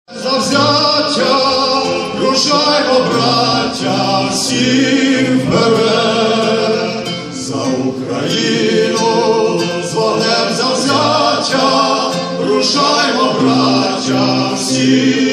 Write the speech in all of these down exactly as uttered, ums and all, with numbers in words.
Завзяття, рушаймо, браття, всі вперед, за Україну, з вогнем завзяття, рушаймо, браття, всі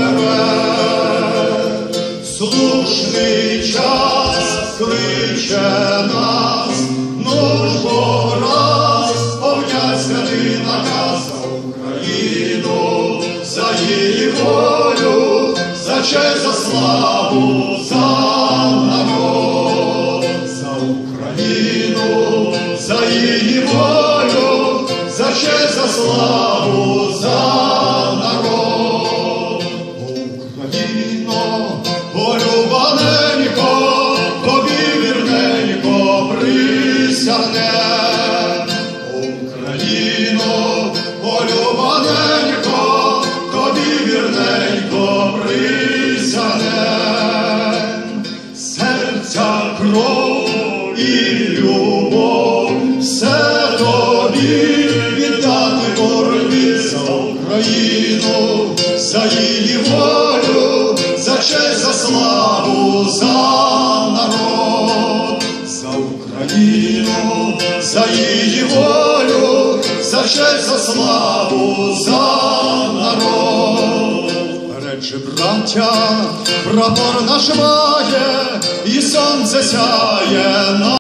вперед. Слушний час кличе нас, ну ж бо раз, повнять святий наказ за Україну, за її волю, за честь, за славу, за народ, за Україну, за її волю, за честь, за славу, за народ. Україно, полюбаненько, тобі вірненько присягне. Україно, полюбаненько, тобі вірненько присягне. Серця, кров і любов, все тобі віддати боротьбі за Україну, за її волю, за честь, за славу, за народ, за Україну, за її волю, за честь, за славу, за народ. Речі, браття, прапор наш має, і сонце сяє.